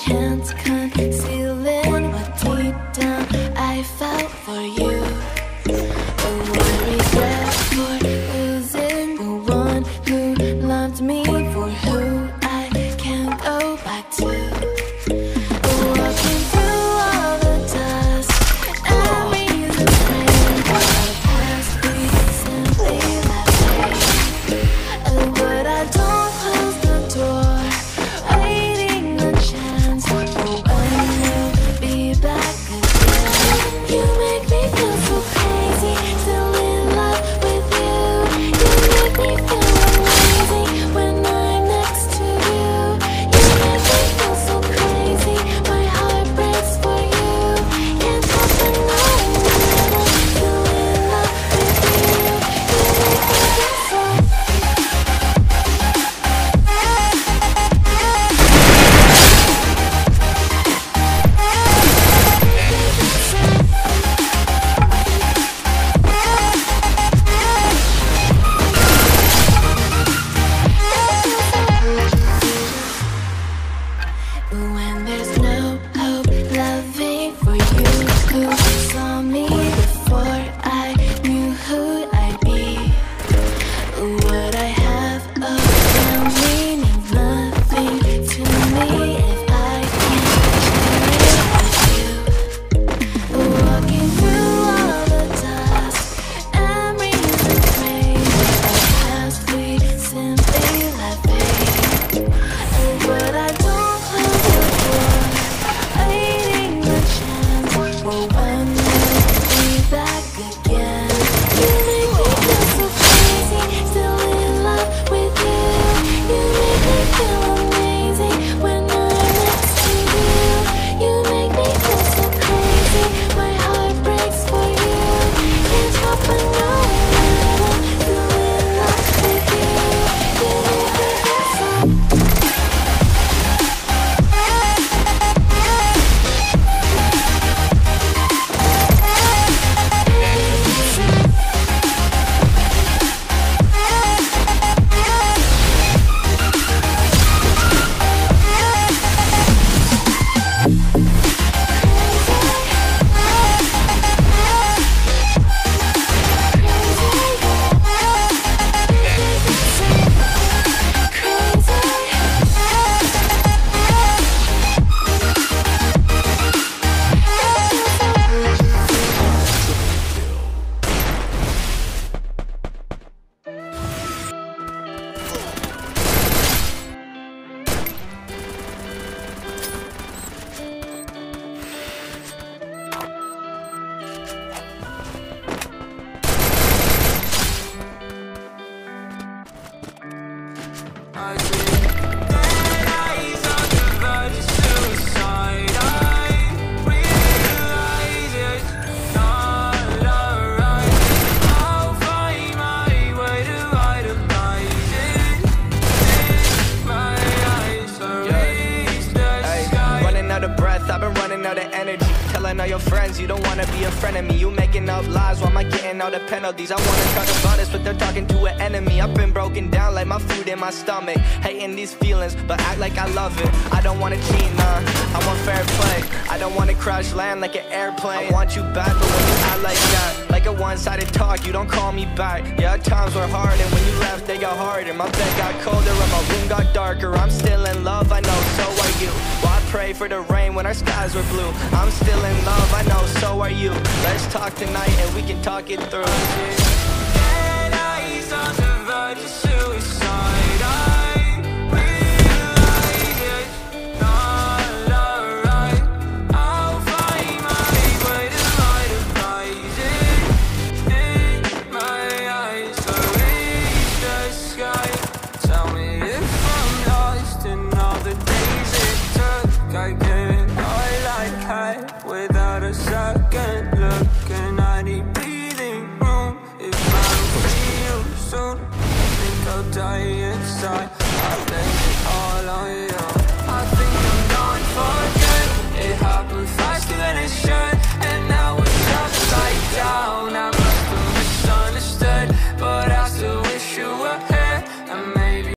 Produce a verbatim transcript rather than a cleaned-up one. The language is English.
can't conceal it. But deep down I felt for you. The one regret for losing the one who loved me, for who I can't go back to. Walking through all the dust and reason frame for the past we simply left me. But I don't close the door, waiting a chance for when you'll be back again. You make me feel so crazy, still in love with you. You make me feel amazing when I'm next to you. You make me feel so crazy, my heart breaks for you. Can't help but know that I'm still in love with you. You make me feel so. When there's no hope loving for you who saw me before I knew who I'd be. What I have around me means nothing to me if I can't share it with you. Walking through all the dust and reason frame the past we simply left fade. But I don't close the door, waiting a chance for when you'll be back again. You make me feel so crazy, still in love with you. You make me feel amazing when I'm next to you. You make me feel so crazy, my heart breaks for you. Can't help but know that I'm still in love with you. You make me feel so. I see dead eyes on the verge of suicide. I realize it's not alright. I'll find my way to idolize it. In my eyes, I reach the sky. Running out of breath, I've been running out of energy. Telling all your friends you don't wanna be a friend of me. You making up lies, why am I getting all the penalties? I wanna talk about this, but they're talking to an enemy. I've been broken down like my food in my stomach. Hating these feelings, but act like I love it. I don't wanna cheat, nah, I want fair play. I don't wanna crash land like an airplane. I want you back, but when you act like that, like a one-sided talk, you don't call me back. Yeah, times were hard, and when you left, they got harder. My bed got colder, and my room got darker. I'm still in love, I know, so are you. Well, I pray for the rain when our skies were blue. I'm still in love, I know, so are you. Let's talk tonight, and we can talk it through. Dead eyes on the verge of suicide. I